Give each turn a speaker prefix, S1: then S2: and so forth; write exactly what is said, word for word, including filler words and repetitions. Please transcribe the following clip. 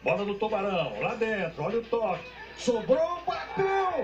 S1: Bola do Tubarão, lá dentro, olha o toque. Sobrou, bateu!